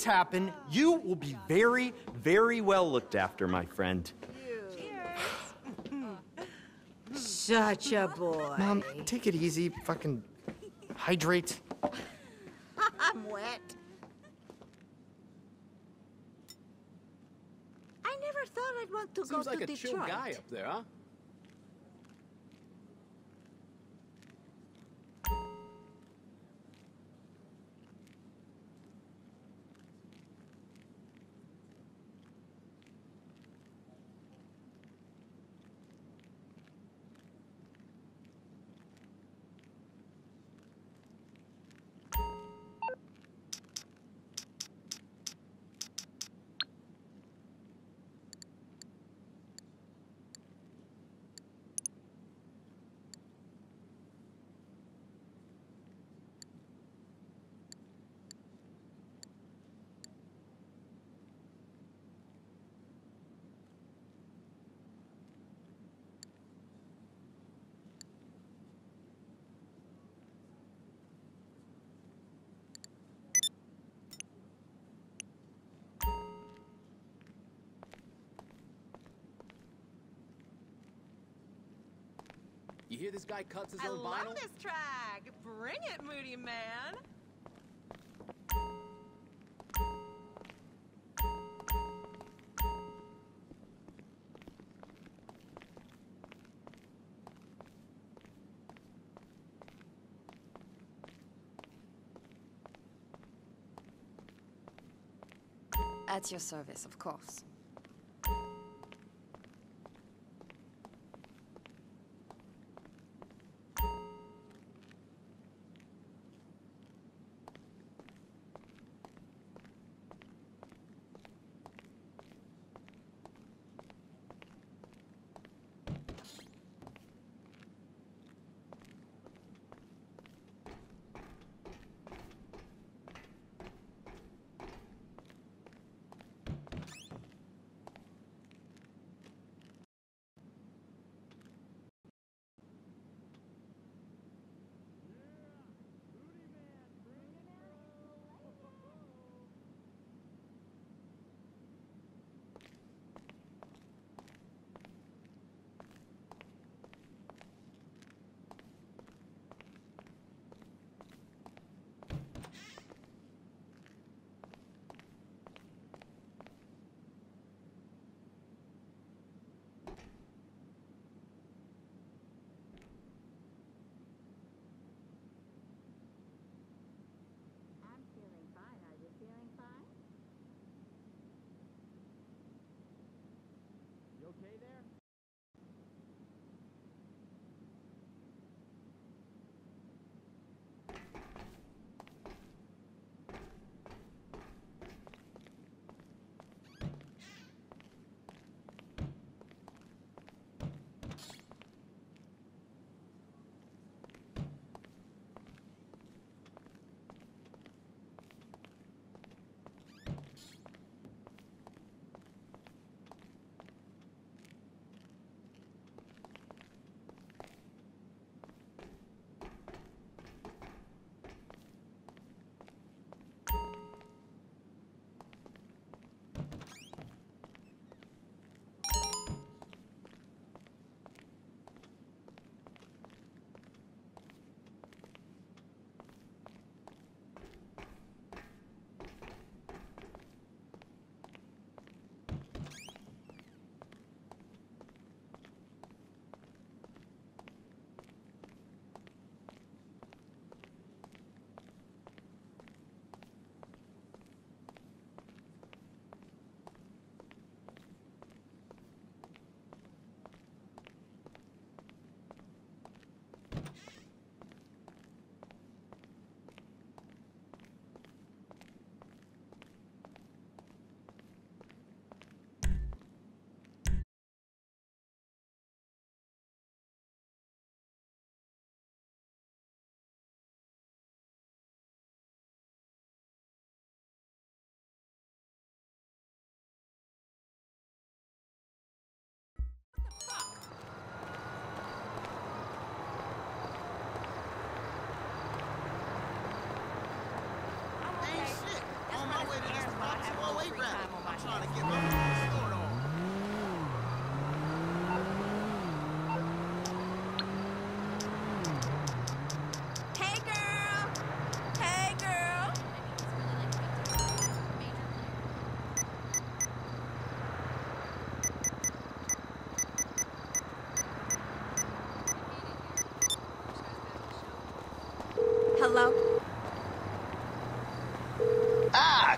this happen, you will be very, very well looked after, my friend. Such a boy. Mom, take it easy. Fucking hydrate. I'm wet. I never thought I'd want to go Seems to like a Detroit. chill guy up there, huh? You hear this guy cuts his own vinyl? I love this track. Bring it, Moody Man. At your service, of course.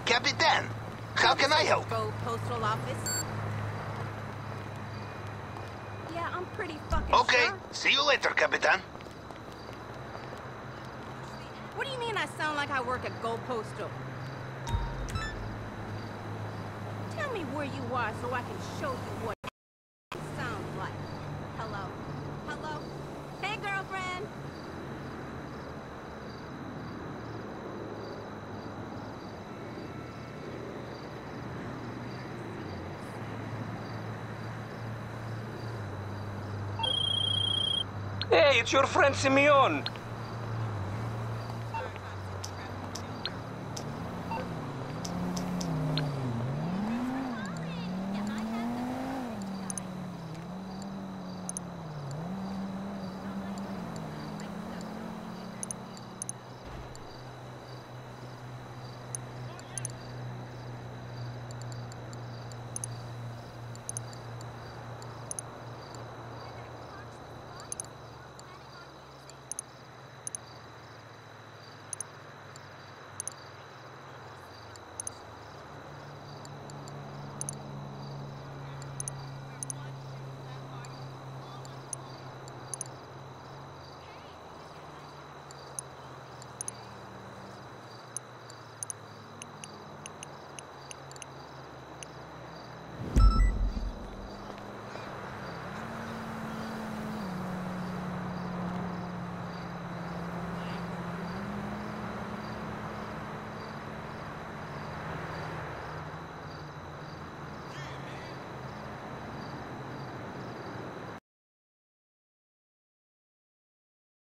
Capitan, how can I help? Go postal office. Yeah, I'm pretty fucking Okay, sure. see you later, Capitan. What do you mean I sound like I work at Go Postal? Tell me where you are so I can show you what it sounds like. Hello? Hello? Hey, girlfriend! Hey, it's your friend Simeon.